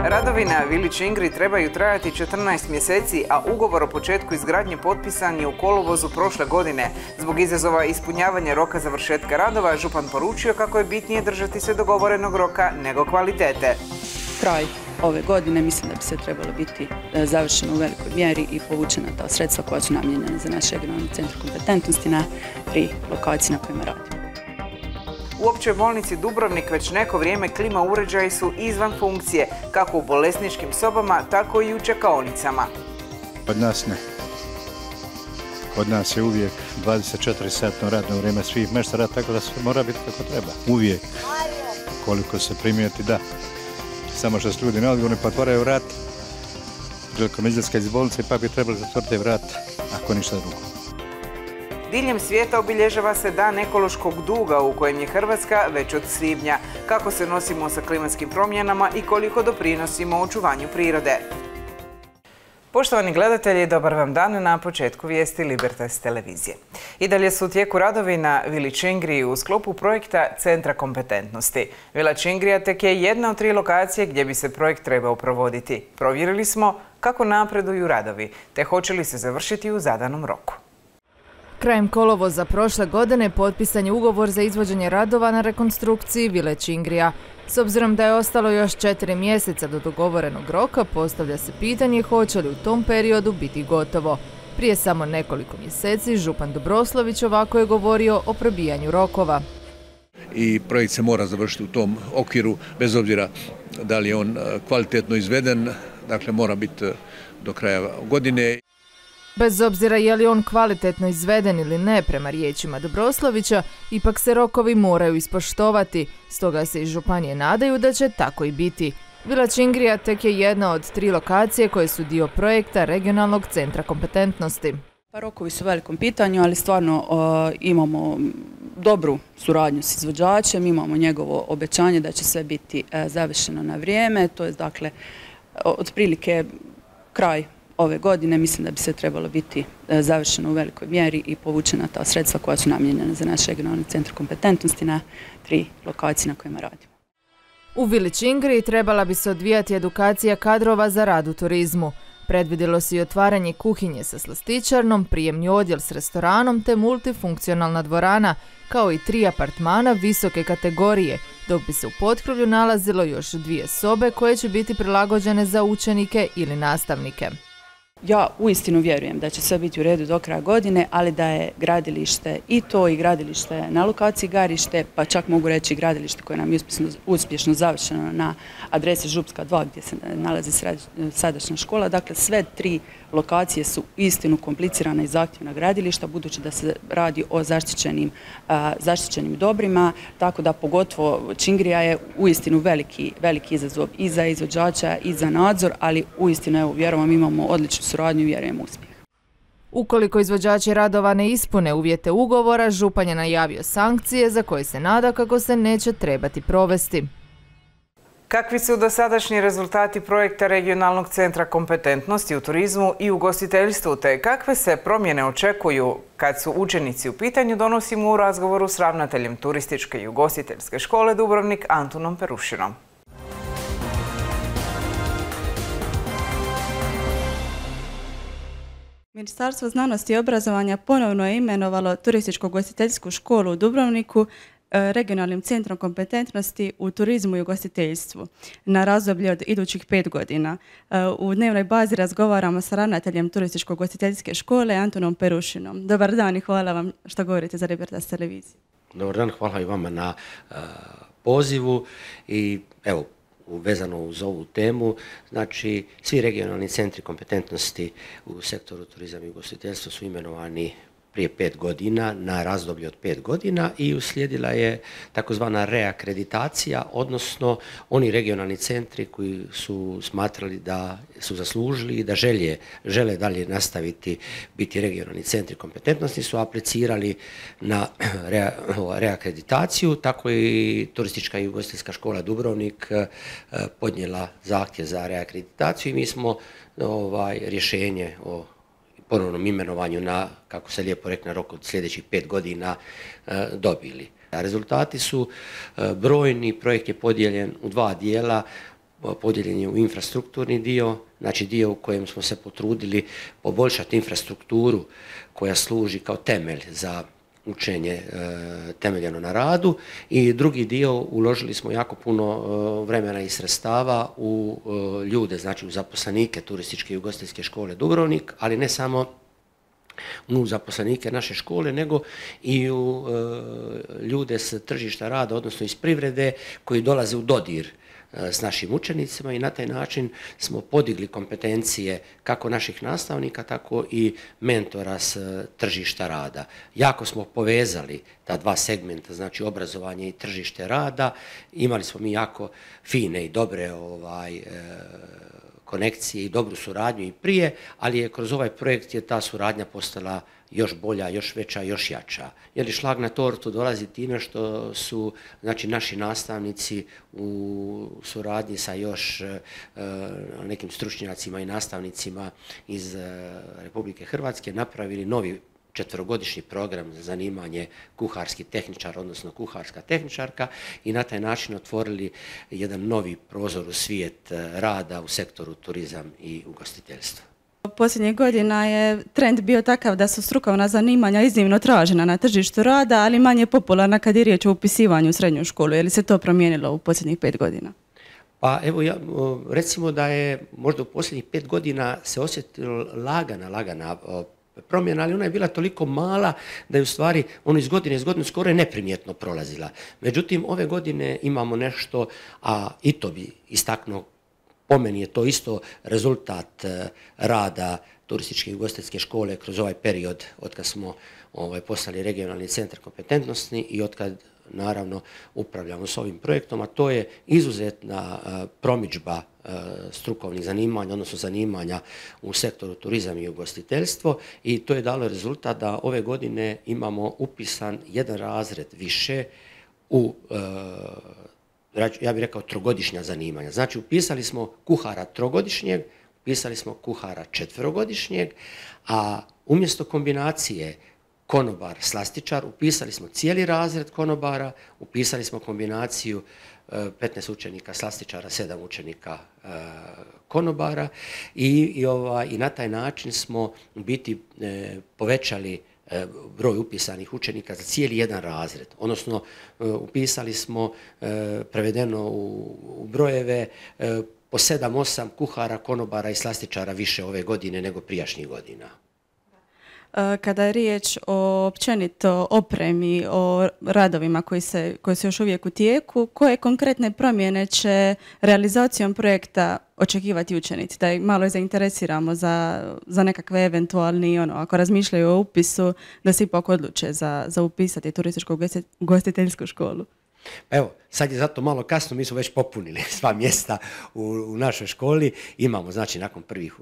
Radovi na Vili Čingri trebaju trajati 14 mjeseci, a ugovor o početku izgradnje potpisan je u kolovozu prošle godine. Zbog izazova ispunjavanja roka završetka radova, župan poručio kako je bitnije držati se dogovorenog roka nego kvalitete. Kraj ove godine mislim da bi se trebalo biti završeno u velikoj mjeri i povučena ta sredstva koja su namijenjena za naš regionalni centar kompetentnosti na 3 lokacije na kojima radimo. U općoj bolnici Dubrovnik već neko vrijeme klima uređaji su izvan funkcije, kako u bolesničkim sobama, tako i u čekaonicama. Kod nas ne. Kod nas je uvijek 24-satno radno vrijeme svih meštara, tako da sve mora biti kako treba. Uvijek. Koliko se primijeti, da. Samo što su ljudi neodgovorni pa otvaraju vrat, prilikom izlaska iz bolnice pa bi trebali zatvoriti vrat, ako ništa drugo. Diljem svijeta obilježava se Dan ekološkog duga u kojem je Hrvatska već od svibnja. Kako se nosimo sa klimatskim promjenama i koliko doprinosimo očuvanju prirode. Poštovani gledatelji, dobar vam dan na početku vijesti Libertas televizije. I dalje su u tijeku radovi na Vili Čingri u sklopu projekta Centra kompetentnosti. Vila Čingrija tek je jedna od 3 lokacije gdje bi se projekt trebao provoditi. Provjerili smo kako napreduju radovi, te hoće li se završiti u zadanom roku. Krajem kolovoza prošle godine potpisan je ugovor za izvođenje radova na rekonstrukciji Vile Čingrija. S obzirom da je ostalo još 4 mjeseca do dogovorenog roka, postavlja se pitanje hoće li u tom periodu biti gotovo. Prije samo nekoliko mjeseci župan Dobroslović ovako je govorio o probijanju rokova. I projekt se mora završiti u tom okviru, bez obzira da li je on kvalitetno izveden, dakle mora biti do kraja godine. Bez obzira je li on kvalitetno izveden ili ne, prema riječima Dobroslovića, ipak se rokovi moraju ispoštovati, stoga se i županije nadaju da će tako i biti. Vila Čingrija tek je jedna od 3 lokacije koje su dio projekta regionalnog centra kompetentnosti. Pa rokovi su u velikom pitanju, ali stvarno imamo dobru suradnju s izvođačem, imamo njegovo obećanje da će sve biti završeno na vrijeme, to je dakle otprilike kraj ove godine, mislim da bi se trebalo biti završeno u velikoj mjeri i povučena ta sredstva koja su namijenjena za naš regionalni centar kompetentnosti na 3 lokacije na kojima radimo. U Vili Čingri trebala bi se odvijati edukacija kadrova za rad u turizmu. Predvidjelo se i otvaranje kuhinje sa slastičarnom, prijemni odjel s restoranom te multifunkcionalna dvorana, kao i 3 apartmana visoke kategorije, dok bi se u potkrovlju nalazilo još 2 sobe koje će biti prilagođene za učenike ili nastavnike. Ja uistinu vjerujem da će sve biti u redu do kraja godine, ali da je gradilište i to i gradilište na lokaciji Garište, pa čak mogu reći gradilište koje nam je uspješno završeno na adresi Župska 2 gdje se nalazi sadašnja škola. Dakle, sve 3 lokacije su istinu komplicirana i zahtjevna gradilišta, budući da se radi o zaštićenim dobrima, tako da pogotovo Čingrija je uistinu veliki izazov i za izvođača i za nadzor, ali uistinu, evo, vjerujem, imamo odličnu suradnju i vjerujem uspjeh. Ukoliko izvođači radova ne ispune uvjete ugovora, župan je najavio sankcije za koje se nada kako se neće trebati provesti. Kakvi su dosadašnji rezultati projekta regionalnog centra kompetentnosti u turizmu i ugostiteljstvu, te kakve se promjene očekuju kad su učenici u pitanju, donosimo u razgovoru s ravnateljem turističke i ugostiteljske škole Dubrovnik Antunom Perušinom. Ministarstvo znanosti i obrazovanja ponovno je imenovalo turističko-ugostiteljsku školu u Dubrovniku regionalnim centrom kompetentnosti u turizmu i ugostiteljstvu na razdoblje od idućih 5 godina. U dnevnoj bazi razgovaramo sa ravnateljem turističko-ugostiteljske škole Antunom Perušinom. Dobar dan i hvala vam što govorite za Libertas televiziju. Dobar dan, hvala i vama na pozivu i evo, vezano uz ovu temu, znači svi regionalni centri kompetentnosti u sektoru turizma i ugostiteljstva su imenovani prije 5 godina na razdoblje od 5 godina i uslijedila je takozvana reakreditacija, odnosno oni regionalni centri koji su smatrali da su zaslužili i da žele dalje nastaviti biti regionalni centri kompetentnosti su aplicirali na reakreditaciju, tako i Turistička i ugostiteljska škola Dubrovnik podnijela zahtjev za reakreditaciju i mi smo rješenje o ponovnom imenovanju na, kako se lijepo rekne, na rok od sljedećih 5 godina dobili. Rezultati su brojni, projekt je podijeljen u 2 dijela. podijeljen je u infrastrukturni dio, znači dio u kojem smo se potrudili poboljšati infrastrukturu koja služi kao temelj za učenje temeljeno na radu, i drugi dio uložili smo jako puno vremena i sredstava u ljude, znači u zaposlenike Turističke i ugostiteljske škole Dubrovnik, ali ne samo u zaposlenike naše škole, nego i u ljude s tržišta rada, odnosno iz privrede, koji dolaze u dodir s našim učenicima, i na taj način smo podigli kompetencije kako naših nastavnika, tako i mentora s tržišta rada. Jako smo povezali ta dva segmenta, znači obrazovanje i tržište rada. Imali smo mi jako fine i dobre konekcije i dobru suradnju i prije, ali je kroz ovaj projekt je ta suradnja postala još bolja, još veća, još jača. Jer šlag na tortu dolazi time što su, znači, naši nastavnici u suradnji sa još nekim stručnjacima i nastavnicima iz Republike Hrvatske napravili novi 4-godišnji program za zanimanje kuharski tehničar, odnosno kuharska tehničarka, i na taj način otvorili jedan novi prozor u svijet rada u sektoru turizam i ugostiteljstva. Posljednjih godina je trend bio takav da su strukovna zanimanja iznimno tražena na tržištu rada, ali manje popularna kad je riječ o upisivanju u srednju školu. Je li se to promijenilo u posljednjih 5 godina? Pa evo, recimo da je možda u posljednjih 5 godina se osjetila lagana promjena, ali ona je bila toliko mala da je u stvari ono iz godine skoro je neprimjetno prolazila. Međutim, ove godine imamo nešto, a i to bi istaknuo, po meni je to isto rezultat rada Turističke i ugostiteljske škole kroz ovaj period od kad smo postali regionalni centar kompetentnosti i od kad naravno upravljamo s ovim projektom, a to je izuzetna promidžba strukovnih zanimanja, odnosno zanimanja u sektoru turizam i ugostiteljstvo, i to je dalo rezultat da ove godine imamo upisan jedan razred više u, ja bih rekao, trogodišnja zanimanja. Znači, upisali smo kuhara trogodišnjeg, upisali smo kuhara 4-godišnjeg, a umjesto kombinacije konobar, slastičar, upisali smo cijeli razred konobara, upisali smo kombinaciju 15 učenika slastičara, 7 učenika konobara, i na taj način smo u biti povećali broj upisanih učenika za cijeli jedan razred. Odnosno, upisali smo, prevedeno u brojeve, po 7-8 kuhara, konobara i slastičara više ove godine nego prijašnjih godina. Kada je riječ o općenito opremi, o radovima koji su još uvijek u tijeku, koje konkretne promjene će realizacijom projekta očekivati učenici? Da ih malo zainteresiramo za nekakve eventualni, ako razmišljaju o upisu, da se ipak odluče za upisati turističku ugostiteljsku školu. Pa evo, sad je zato malo kasno, mi smo već popunili sva mjesta u našoj školi. Imamo, znači, nakon prvih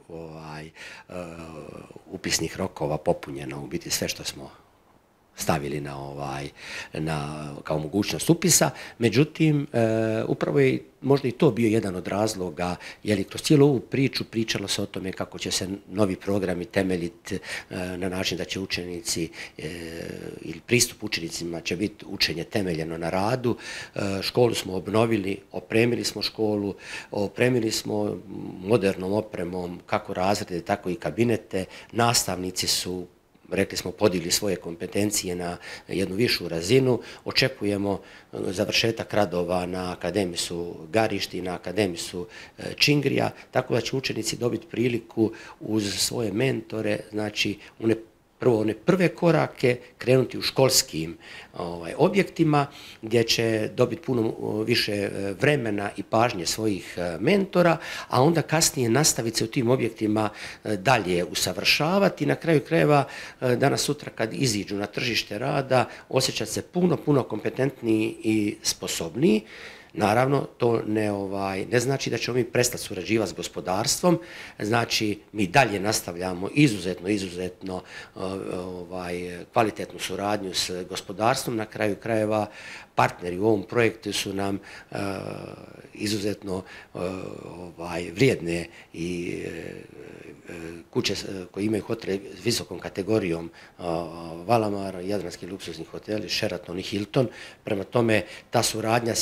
upisnih rokova popunjeno u biti sve što smo stavili kao mogućnost upisa. Međutim, upravo je možda i to bio jedan od razloga, jer kroz cijelu ovu priču pričalo se o tome kako će se novi programi temeljiti na način da će učenici ili pristup učenicima će biti učenje temeljeno na radu. Školu smo obnovili, opremili smo školu, opremili smo modernom opremom kako razrede, tako i kabinete. Nastavnici su, rekli smo, podigli svoje kompetencije na jednu višu razinu. Očekujemo završetak radova na Akademisu Garišti i na Akademisu Čingrija, tako da će učenici dobiti priliku uz svoje mentore, znači one prve korake krenuti u školskim objektima, gdje će dobiti puno više vremena i pažnje svojih mentora, a onda kasnije nastaviti se u tim objektima dalje usavršavati i na kraju krajeva danas sutra kad iziđu na tržište rada osjećati se puno kompetentniji i sposobniji. Naravno, to ne znači da ćemo mi prestati surađivati s gospodarstvom, znači mi dalje nastavljamo izuzetno kvalitetnu suradnju s gospodarstvom. Na kraju krajeva partneri u ovom projektu su nam izuzetno vrijedne i kuće koje imaju hotele s visokom kategorijom, Valamar, Jadranski luksuzni hoteli, Sheraton i Hilton. Prema tome, ta suradnja se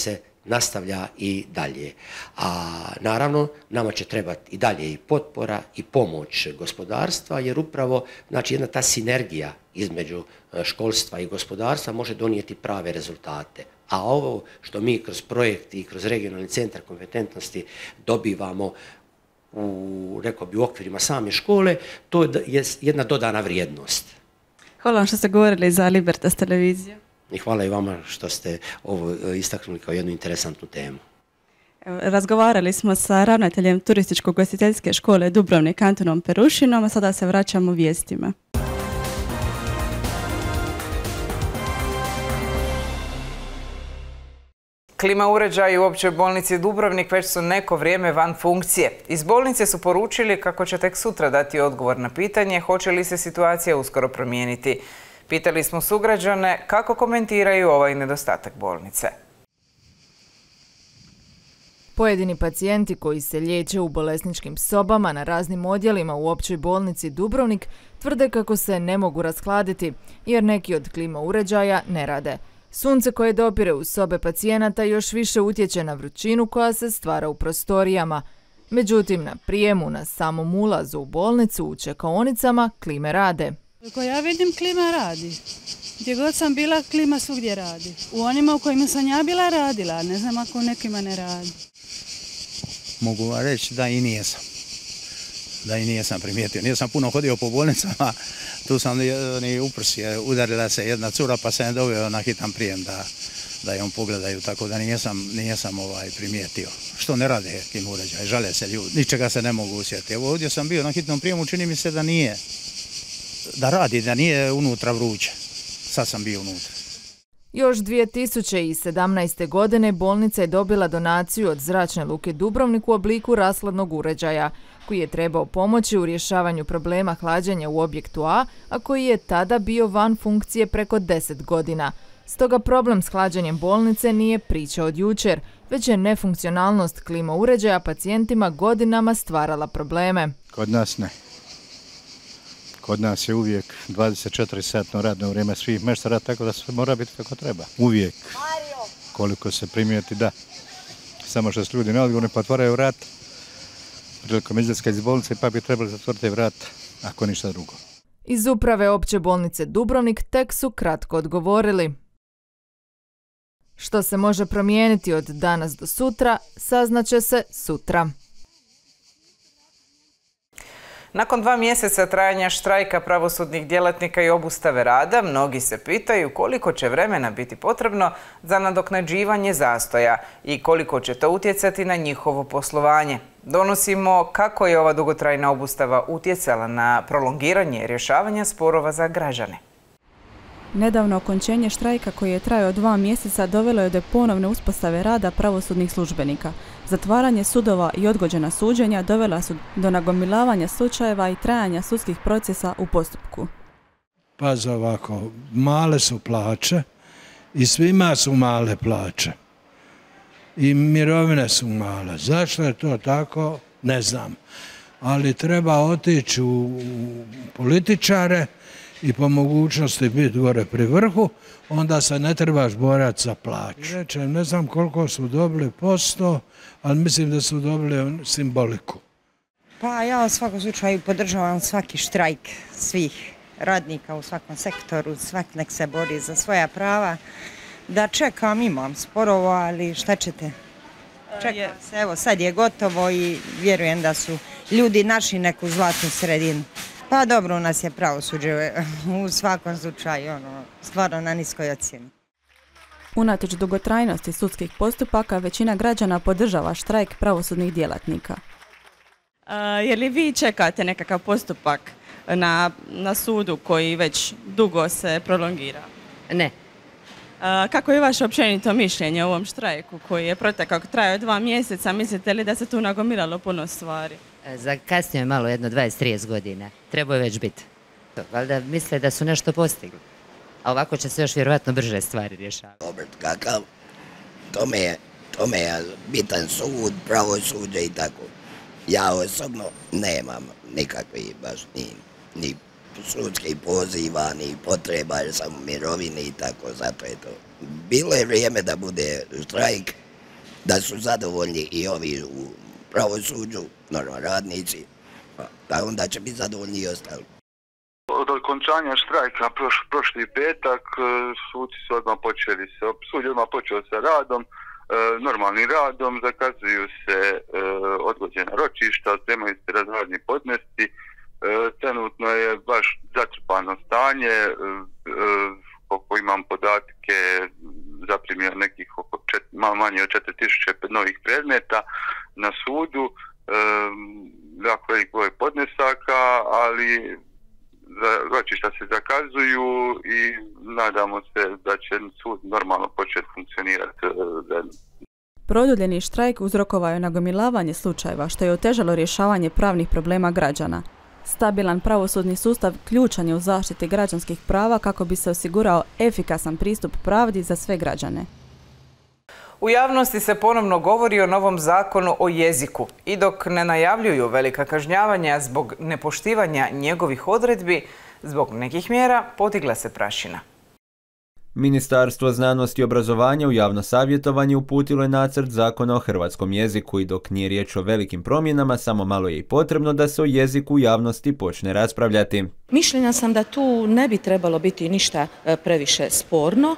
nastavlja i dalje. A naravno, nama će trebati i dalje i potpora i pomoć gospodarstva, jer upravo jedna ta sinergija između školstva i gospodarstva može donijeti prave rezultate. A ovo što mi kroz projekt i kroz regionalni centar kompetentnosti dobivamo u okvirima same škole, to je jedna dodana vrijednost. Hvala vam što ste govorili za Libertas televiziju. I hvala i vama što ste ovo istaknuli kao jednu interesantnu temu. Razgovarali smo sa ravnateljem Turističko-ugostiteljske škole Dubrovnik Antonom Perušinom, a sada se vraćamo vijestima. Klima uređaji u Općoj bolnici Dubrovnik već su neko vrijeme van funkcije. Iz bolnice su poručili kako će tek sutra dati odgovor na pitanje hoće li se situacija uskoro promijeniti. Pitali smo sugrađane kako komentiraju ovaj nedostatak bolnice. Pojedini pacijenti koji se liječe u bolesničkim sobama na raznim odjelima u Općoj bolnici Dubrovnik tvrde kako se ne mogu rashladiti jer neki od klima uređaja ne rade. Sunce koje dopire u sobe pacijenata još više utječe na vrućinu koja se stvara u prostorijama. Međutim, na prijemu na samom ulazu u bolnicu u čekaonicama klime rade. Ako ja vidim, klima radi. Gdje god sam bila, klima svugdje radi. U onima u kojima sam ja bila radila, ne znam ako nekima ne radi. Mogu reći da i nijesam primijetio. Nisam puno hodio po bolnicama, tu sam ni uprsi, udarila se jedna cura pa sam je doveo na hitan prijem da je on pogledaju, tako da nijesam primijetio. Što ne rade klima uređaj, žale se ljudi, ničega se ne mogu usjetiti. Evo ovdje sam bio na hitnom prijemu, čini mi se da radi, da nije unutra vruće. Sad sam bio unutra. Još 2017. godine bolnica je dobila donaciju od Zračne luke Dubrovnik u obliku rashladnog uređaja, koji je trebao pomoći u rješavanju problema hlađenja u objektu A koji je tada bio van funkcije preko 10 godina. Stoga problem s hlađenjem bolnice nije priča od jučer, već je nefunkcionalnost klima uređaja pacijentima godinama stvarala probleme. Kod nas ne. Kod nas je uvijek 24-satno radno vrijeme svih meštara, tako da sve mora biti kako treba. Uvijek, koliko se primijeti, da. Samo što su ljudi neodgovorni, pa otvaraju vrat prilikom izlaska iz bolnice, pa bi trebali zatvoriti vrat, ako ništa drugo. Iz uprave Opće bolnice Dubrovnik tek su kratko odgovorili. Što se može promijeniti od danas do sutra, saznaće se sutra. Nakon 2 mjeseca trajanja štrajka pravosudnih djelatnika i obustave rada, mnogi se pitaju koliko će vremena biti potrebno za nadoknađivanje zastoja i koliko će to utjecati na njihovo poslovanje. Donosimo kako je ova dugotrajna obustava utjecala na prolongiranje rješavanja sporova za građane. Nedavno okončenje štrajka koji je trajao 2 mjeseca dovelo je do ponovne uspostave rada pravosudnih službenika. Zatvaranje sudova i odgođena suđenja dovela su do nagomilavanja slučajeva i trajanja sudskih procesa u postupku. Pa za ovako, male su plaće i svima su male plaće. I mirovine su male. Zašto je to tako? Ne znam. Ali treba otići u političare i po mogućnosti biti gore pri vrhu, onda se ne trebaš borati za plaću. Rečem, ne znam koliko su dobili posto, ali mislim da su dobili simboliku. Pa ja u svakom slučaju podržavam svaki štrajk svih radnika u svakom sektoru, svak nek se bori za svoja prava. Da čekam, imam sporova, ali šta ćete? Čekam se, evo sad je gotovo i vjerujem da su ljudi naši neku zlatnu sredinu. Pa dobro, u nas je pravosuđe u svakom slučaju, stvarno na niskoj ocjeni. Unatoč dugotrajnosti sudskih postupaka, većina građana podržava štrajk pravosudnih djelatnika. Je li vi čekate nekakav postupak na sudu koji već dugo se prolongira? Ne. Kako je vaše općenito mišljenje o ovom štrajku koji je protekao, trajao 2 mjeseca? Mislite li da se tu nagomilalo puno stvari? Zakasnio je malo, jedno 20-30 godina. Trebao je već biti. Valjda misle da su nešto postigli. A ovako će se još vjerovatno brže stvari rješavati. Obrt kakav, tome je bitan sud, pravosuđe i tako. Ja osobno nemam nikakvih baš ni sudskih poziva, ni potreba, jer sam u mirovini i tako, zato je to. Bilo je vrijeme da bude štrajk, da su zadovoljni i ovi u pravosuđu, normalno radnici, da onda će biti zadovoljni i ostali. Od okončanja štrajka prošli petak suci su odmah počeli sud je odmah počeo sa radom, normalnim radom, zakazuju se odgođena ročišta, spremaju se razradni podnesci. Trenutno je baš zatrpano stanje, koliko imam podatke, zaprimio nekih manje od 4000 novih predmeta na sudu, jako velik broj podnesaka, ali ročišta se zakazuju i nadamo se da će sud normalno početi funkcionirati. Produljeni štrajk uzrokovao je nagomilavanje slučajeva, što je otežalo rješavanje pravnih problema građana. Stabilan pravosudni sustav ključan je u zaštiti građanskih prava kako bi se osigurao efikasan pristup pravdi za sve građane. U javnosti se ponovno govori o novom zakonu o jeziku i dok ne najavljuju velika kažnjavanja zbog nepoštivanja njegovih odredbi, zbog nekih mjera podigla se prašina. Ministarstvo znanosti i obrazovanja u javno savjetovanje uputilo je nacrt zakona o hrvatskom jeziku i dok nije riječ o velikim promjenama, samo malo je i potrebno da se o jeziku u javnosti počne raspravljati. Mišljenja sam da tu ne bi trebalo biti ništa previše sporno.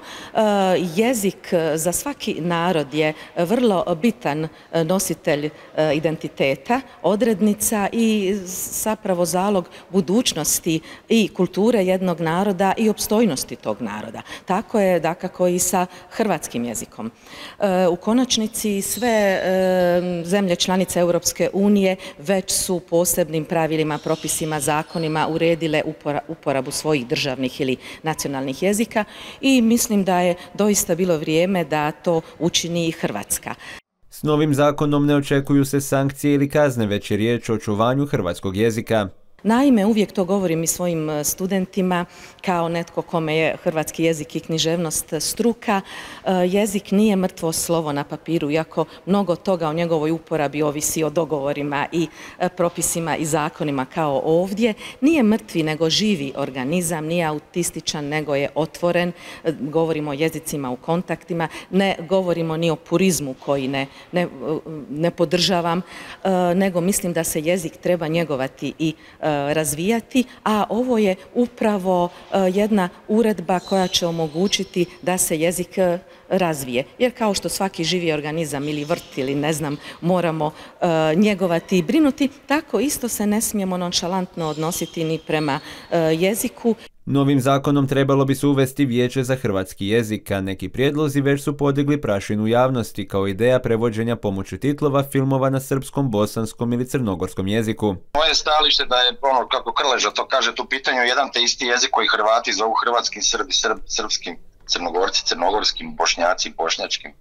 Jezik za svaki narod je vrlo bitan nositelj identiteta, odrednica i zapravo zalog budućnosti i kulture jednog naroda i opstojnosti tog naroda. Tako je dakako i sa hrvatskim jezikom. U konačnici sve zemlje članice Europske unije već su posebnim pravilima, propisima, zakonima uredile uporabu svojih državnih ili nacionalnih jezika i mislim da je doista bilo vrijeme da to učini i Hrvatska. S novim zakonom ne očekuju se sankcije ili kazne, već je riječ o očuvanju hrvatskog jezika. Naime, uvijek to govorim i svojim studentima kao netko kome je hrvatski jezik i književnost struka. Jezik nije mrtvo slovo na papiru, iako mnogo toga o njegovoj uporabi ovisi o dogovorima i propisima i zakonima kao ovdje. Nije mrtvi nego živi organizam, nije autističan nego je otvoren. Govorimo o jezicima u kontaktima, ne govorimo ni o purizmu koji ne podržavam, nego mislim da se jezik treba njegovati i razvijati, a ovo je upravo jedna uredba koja će omogućiti da se jezik razvije. Jer kao što svaki živi organizam ili vrt ili ne znam moramo njegovati i brinuti, tako isto se ne smijemo nonšalantno odnositi ni prema jeziku. Novim zakonom trebalo bi se uvesti vijeće za hrvatski jezik, a neki prijedlozi već su podigli prašinu javnosti kao ideja prevođenja pomoću titlova filmova na srpskom, bosanskom ili crnogorskom jeziku. Moje stajalište da je ono kako Krleža to kaže tu pitanju jedan te isti jezik koji Hrvati zovu hrvatskim, Srbi, srpskim, Crnogorci, crnogorskim, Bošnjaci, bošnjačkim.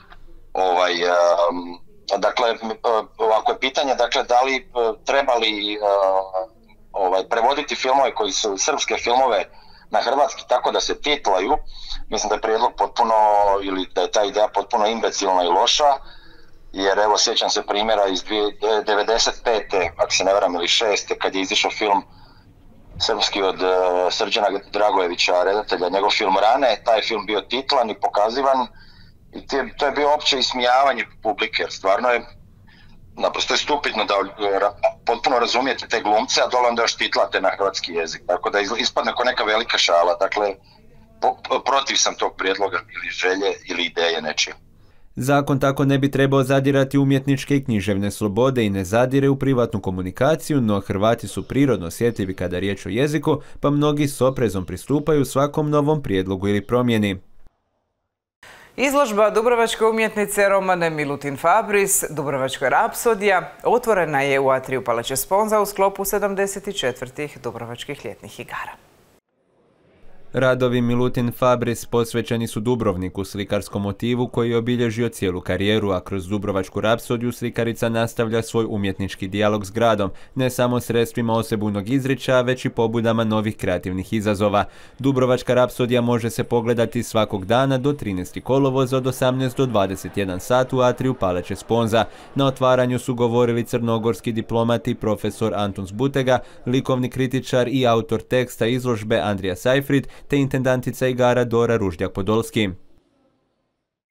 Dakle, ovako je pitanje, dakle, da li trebali prevoditi filmove koji su srpske filmove na hrvatski tako da se titlaju. Mislim da je prijedlog potpuno, ili da je ta ideja potpuno imbecilna i loša, jer evo sjećam se primjera iz 95. ako se ne varam ili 6. kad je izišao film srpski od Srđana Dragojevića, redatelja, njegov film Rane, taj film bio titlan i pokazivan i to je bio opće ismijavanje publike, jer stvarno je naprosto je stupidno da potpuno razumijete te glumce, a dole onda još titlate na hrvatski jezik. Tako da ispadne kao neka velika šala. Dakle, protiv sam tog prijedloga ili želje ili ideje nečije. Zakon tako ne bi trebao zadirati umjetničke i književne slobode i ne zadire u privatnu komunikaciju, no Hrvati su prirodno osjetljivi kada je riječ o jeziku, pa mnogi s oprezom pristupaju svakom novom prijedlogu ili promjeni. Izložba dubrovačke umjetnice Romane Milutin Fabris, Dubrovačka rapsodija, otvorena je u atriju Palače Sponza u sklopu 74. Dubrovačkih ljetnih igara. Radovi Milutin Fabris posvećeni su Dubrovniku, slikarskom motivu koji je obilježio cijelu karijeru, a kroz Dubrovačku rapsodiju slikarica nastavlja svoj umjetnički dijalog s gradom, ne samo sredstvima osebujnog izričaja, već i pobudama novih kreativnih izazova. Dubrovačka rapsodija može se pogledati svakog dana do 13. kolovoza od 18 do 21 sat u atriju Palače Sponza. Na otvaranju su govorili crnogorski diplomati profesor Antun Zbutega, likovni kritičar i autor teksta izložbe Andrija Sajfrid, te intendantica igara Dora Ruždjak-Podolski.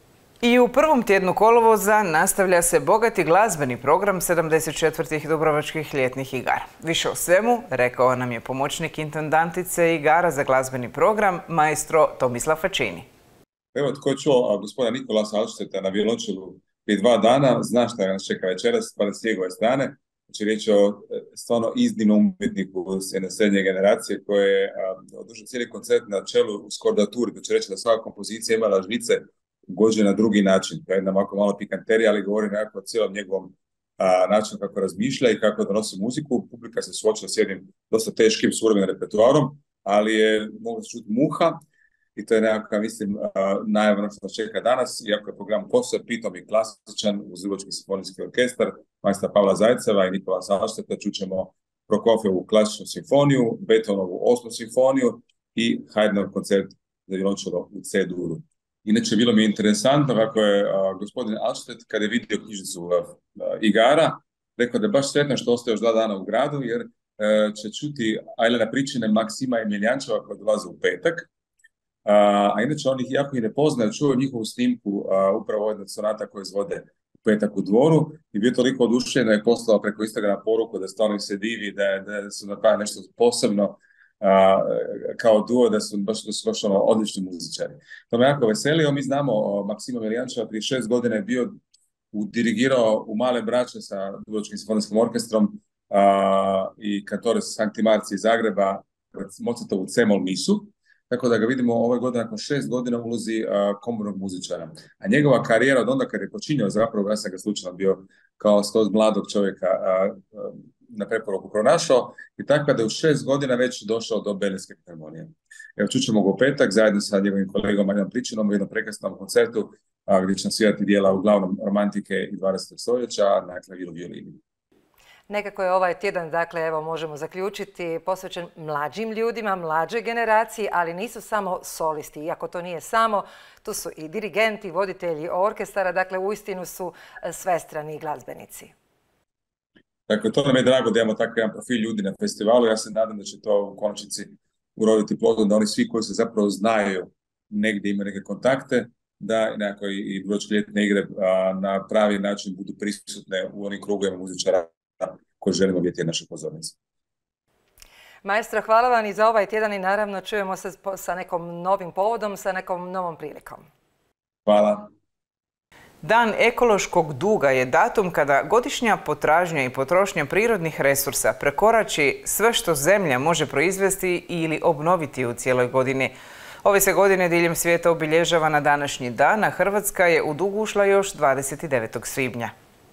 I u prvom tjednu kolovoza nastavlja se bogati glazbeni program 74. Dubrovačkih ljetnih igara. Više o svemu rekao nam je pomoćnik intendantice igara za glazbeni program, maestro Tomislav Facini. Evo, tko je čuo gospodina Nikolasa Alšteta na violončelu prije 2 dana, zna šta nas čeka večeras, pa s njegove strane. Znači, riječ je o stvarno iznimnom umjetniku s jedne srednje generacije koje je održao cijeli koncert na čelu u skordaturi. To će reći da svaka kompozicija imala žlice gođe na drugi način. To je jedna malo pikanterija, ali govori nekako o cijelom njegovom načinu kako razmišlja i kako donosi muziku. Publika se suočila s jednim dosta teškim suvremenim repertoarom, ali je mogla se čuti muha i to je nekako, mislim, najavno što nas čeka danas. Iako je program posve pritom i klasičan uz Dubrovački simfonijski orkestar, majstra Pavla Zajceva i Nikola Alšteta, čućemo Prokofjevu klasičnu simfoniju, Beethovenovu 8. simfoniju i Haydnov koncert za violončelo u C-duru. Inače, bilo mi je interesantno kako je gospodin Alštet, kada je vidio knjižnicu igara, rekao da je baš sretno što ostaje još 2 dana u gradu, jer će čuti Ajlena Pričine, Maksima i Miljančeva koji dolaze u petak. A inače, on ih jako i ne poznaje, čuo njihovu snimku, upravo jedna sonata koju izvode u petak u Dvoru i bio toliko oduševljen da je poslao preko Instagrama poruku da stvarno se divi, da su napravili nešto posebno kao duo, da su baš odlični muzičari. To me jako veselio. Mi znamo Maksima Miljančeva prije 6 godina je bio dirigirao u Male braće sa Dubrovačkim simfonijskim orkestrom i kantore Sankti Marci iz Zagreba, Mozartovu C-mol misu, tako da ga vidimo ove godine nakon 6 godina u ulozi komornog muzičara. A njegova karijera od onda kad je počinjao, zapravo ja sam ga slučajno bio kao skroz mladog čovjeka na preporuku pronašao i tako da je u 6 godina već došao do Berlinske filharmonije. Evo, čućemo ga u petak zajedno sa njegovim kolegom Ajlenom Pričinom u jednom prekrasnom koncertu gdje će nam svirati dijela uglavnom romantike i 20. stoljeća na klaviru violini. Nekako je ovaj tjedan, dakle, evo možemo zaključiti, posvećen mlađim ljudima, mlađoj generaciji, ali nisu samo solisti. Iako to nije samo, tu su i dirigenti, voditelji orkestara, dakle, uistinu su svestrani glazbenici. Dakle, to nam je drago da imamo takav jedan profil ljudi na festivalu. Ja se nadam da će to u konačnici uroditi plodom, da oni svi koji se zapravo znaju negdje imaju neke kontakte, da nekako i Dubrovačke ljetne igre na pravi način budu prisutne u onim krugovima muzičara koje želimo vidjeti naše pozornice. Maestro, hvala vam i za ovaj tjedan i naravno čujemo se sa nekom novim povodom, sa nekom novom prilikom. Hvala. Dan ekološkog duga je datum kada godišnja potražnja i potrošnja prirodnih resursa prekorači sve što zemlja može proizvesti ili obnoviti u cijeloj godini. Ove se godine diljem svijeta obilježava na današnji dan, a Hrvatska je u dug ušla još 29. svibnja.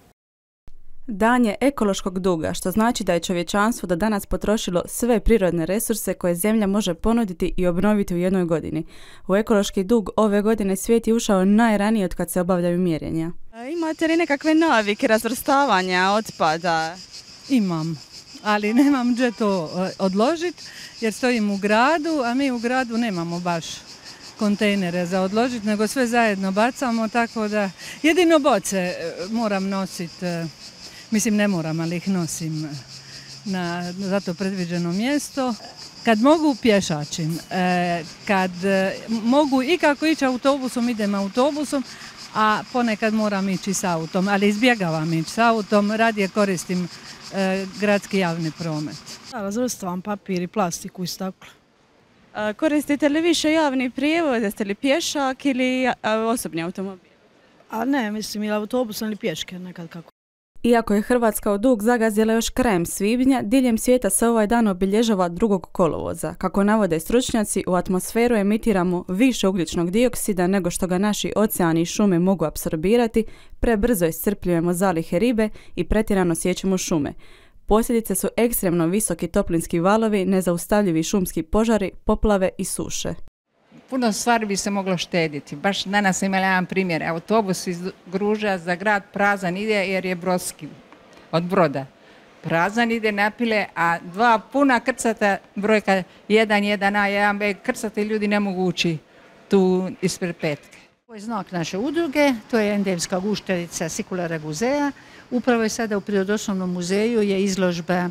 Dan je ekološkog duga, što znači da je čovječanstvo do danas potrošilo sve prirodne resurse koje zemlja može ponuditi i obnoviti u jednoj godini. U ekološki dug ove godine svijet je ušao najranije od kad se obavljaju mjerenja. Imate li nekakve navike razvrstavanja otpada? Imam, ali nemam gdje to odložiti jer stojim u gradu, a mi u gradu nemamo baš kontejnere za odložiti, nego sve zajedno bacamo, tako da jedino boce moram nositi. Mislim, ne moram, ali ih nosim na zato predviđeno mjesto. Kad mogu, pješačim. Kad mogu i kako ići autobusom, idem autobusom, a ponekad moram ići s autom, ali izbjegavam ići s autom, radije koristim gradski javni promet. Razvrstavam papir i plastiku i staklo. Koristite li više javni prijevoz, jeste li pješak ili osobni automobil? A ne, mislim, ili autobusom ili pješke, nekad kako. Iako je Hrvatska u dug zagazila još krajem svibnja, diljem svijeta se ovaj dan obilježava 2. kolovoza. Kako navode stručnjaci, u atmosferu emitiramo više ugljičnog dioksida nego što ga naši oceani i šume mogu apsorbirati, prebrzo iscrpljujemo zalihe ribe i pretjerano siječemo šume. Posljedice su ekstremno visoki toplinski valovi, nezaustavljivi šumski požari, poplave i suše. Puno stvari bi se moglo štediti. Baš danas sam imala jedan primjer. Autobus iz Gruža za grad prazan ide jer je brodski od broda. Prazan ide napile, a 2 puna krcata, brojka 1A, 1B, krcati ljudi ne mogu ući tu ispred petke. Ovo je znak naše udruge, to je endemska gušterica Sicula ragusea. Upravo je sada u Prirodoslovnom muzeju je izložba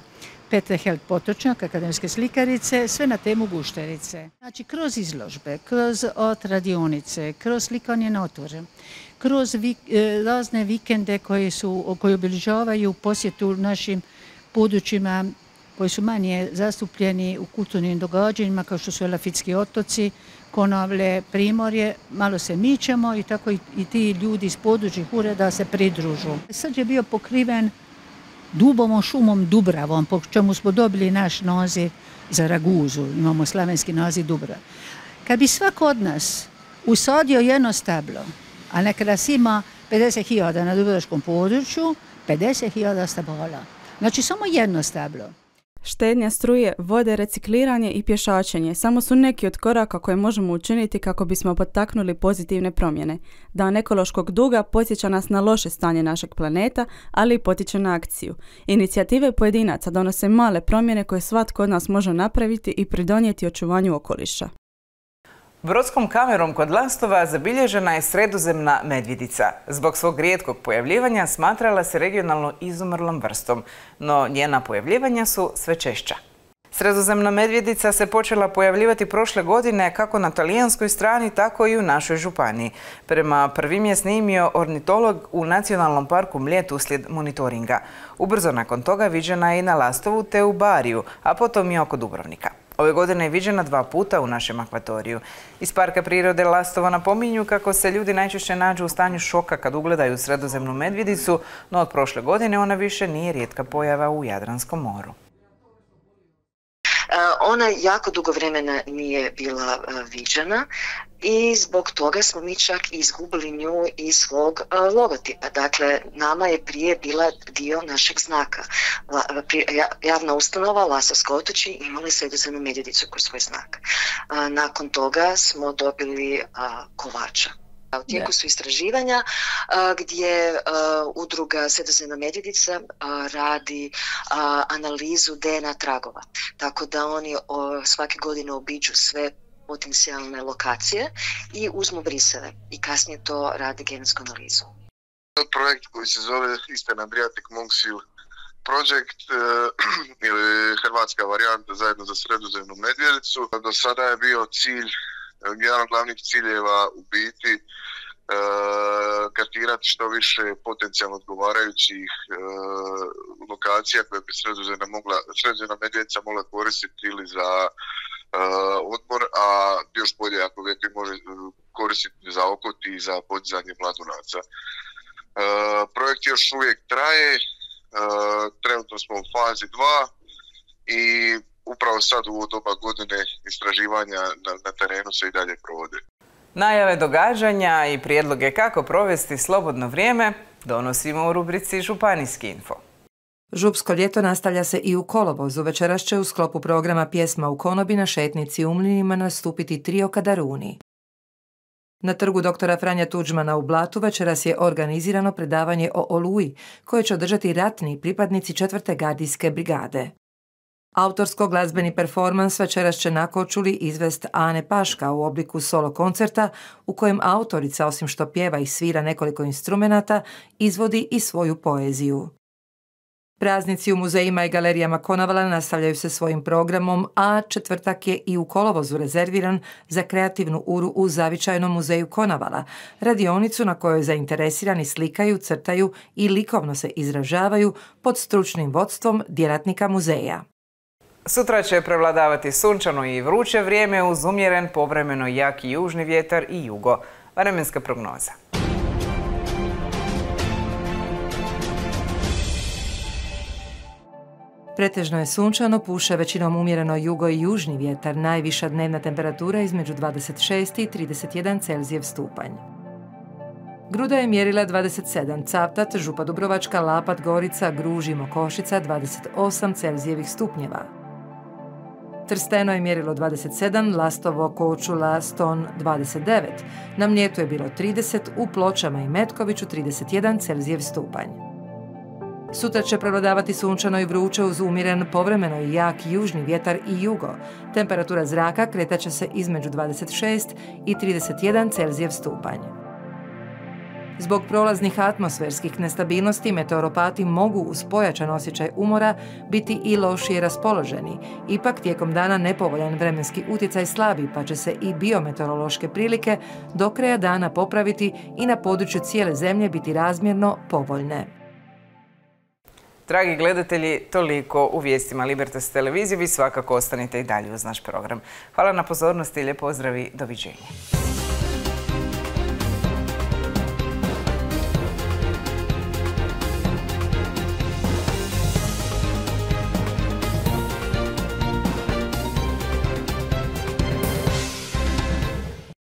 Petre Helt Potočnjak, akademske slikarice, sve na temu gušterice. Znači, kroz izložbe, kroz radionice, kroz slikanje na otvoren, kroz razne vikende koji obilježavaju posjetu našim područjima koji su manje zastupljeni u kulturnim događanjima, kao što su Elafitski otoci, Konavle, Primorje, malo se mičemo i tako i ti ljudi iz područnih ureda se pridružu. Sad je bio pokriven dubovom šumom Dubravom, po čemu smo dobili naš naziv za Raguzu, imamo slavenski naziv Dubra. Kad bi svako od nas usadio jedno stablo, a nekada ima 50.000 na dubrovačkom području, 50.000 stabala. Znači samo jedno stablo. Štednja struje, vode, recikliranje i pješačenje samo su neki od koraka koje možemo učiniti kako bismo potaknuli pozitivne promjene. Dan ekološkog duga podsjeća nas na loše stanje našeg planeta, ali i potiče na akciju. Inicijative pojedinaca donose male promjene koje svatko od nas može napraviti i pridonijeti očuvanju okoliša. Brodskom kamerom kod Lastova zabilježena je sredozemna medvjedica. Zbog svog rijetkog pojavljivanja smatrala se regionalno izumrlom vrstom, no njena pojavljivanja su sve češća. Sredozemna medvjedica se počela pojavljivati prošle godine kako na talijanskoj strani, tako i u našoj županiji. Prema prvim je snimio ornitolog u Nacionalnom parku Mljet uslijed monitoringa. Ubrzo nakon toga viđena je i na Lastovu te u Bariju, a potom i oko Dubrovnika. Ove godine je viđena 2 puta u našem akvatoriju. Iz Parka prirode Lastovo napominju kako se ljudi najčešće nađu u stanju šoka kad ugledaju sredozemnu medvjedicu, no od prošle godine ona više nije rijetka pojava u Jadranskom moru. Ona jako dugo vremena nije bila viđena i zbog toga smo mi čak izgubili nju iz svog logotipa. Dakle, nama je prije bila dio našeg znaka. Javna ustanova Lastovsko otočje imala je sredozemnu medvjedicu kroz svoj znak. Nakon toga smo dobili kovača. U tijeku su istraživanja gdje udruga Sredozemna medvjedica radi analizu DNA tragova. Tako da oni svake godine obiđu sve potencijalne lokacije i uzmu briseve i kasnije to radi genetsku analizu. Projekt koji se zove Eastern Adriatic Monk Seal Project ili hrvatska varijanta zajedno za sredozemnu medvjedicu. Do sada je bio cilj, jedan od glavnih ciljeva u biti kartirati što više potencijalno odgovarajućih lokacija koje bi sredozemna medvjedica mogla koristiti ili za odmor, a još bolje ako već može koristiti za okot i za podizanje mladunaca. Projekt još uvijek traje, trenutno smo u fazi 2 i upravo sad u ovo doba godine istraživanja na terenu se i dalje provode. Najave događanja i prijedloge kako provesti slobodno vrijeme donosimo u rubrici Županijski info. Župsko ljeto nastavlja se i u kolovozu. Večeras će u sklopu programa Pjesma u konobi na šetnici u Mlinima nastupiti trio Kadaruni. Na trgu doktora Franja Tuđmana u Blatu večeras je organizirano predavanje o Oluji, koje će održati ratni pripadnici 4. gardijske brigade. Autorsko-glazbeni performans večeras će na Korčuli izvest Ane Paška u obliku solo koncerta u kojem autorica, osim što pjeva i svira nekoliko instrumenata, izvodi i svoju poeziju. Praznici u muzejima i galerijama Konavala nastavljaju se svojim programom, a četvrtak je i u kolovozu rezerviran za kreativnu uru u Zavičajnom muzeju Konavala, radionicu na kojoj zainteresirani slikaju, crtaju i likovno se izražavaju pod stručnim vodstvom djelatnika muzeja. Sutra će prevladavati sunčano i vruće vrijeme uz umjeren povremeno jaki južni vjetar i jugo. Vremenska prognoza. Pretežno je sunčano, puše većinom umjereno jugo i južni vjetar, najviša dnevna temperatura između 26 i 31 Celzijev stupanj. Gruda je mjerila 27, Cavtat, Župa Dubrovačka, Lapat, Gorica, Gruž i Mokošica 28 Celzijevih stupnjeva. Trsteno je mjerilo 27, Lastovo, Korčula, Ston 29, na Mljetu je bilo 30, u Pločama i Metkoviću 31 Celzijev stupanj. Sutra će prevladavati sunčano i vruće uz umjeren povremeno i jak južni vjetar i jugo. Temperatura zraka kretaće se između 26 i 31 Celzijev stupanj. Zbog prolaznih atmosferskih nestabilnosti meteoropati mogu uz pojačan osjećaj umora biti i lošije raspoloženi. Ipak tijekom dana nepovoljan vremenski utjecaj slabi, pa će se i biometeorološke prilike do kraja dana popraviti i na području cijele zemlje biti razmjerno povoljne. Dragi gledatelji, toliko u vijestima Libertas televizije. Vi svakako ostanite i dalje uz naš program. Hvala na pozornosti, lijep pozdrav i doviđenja.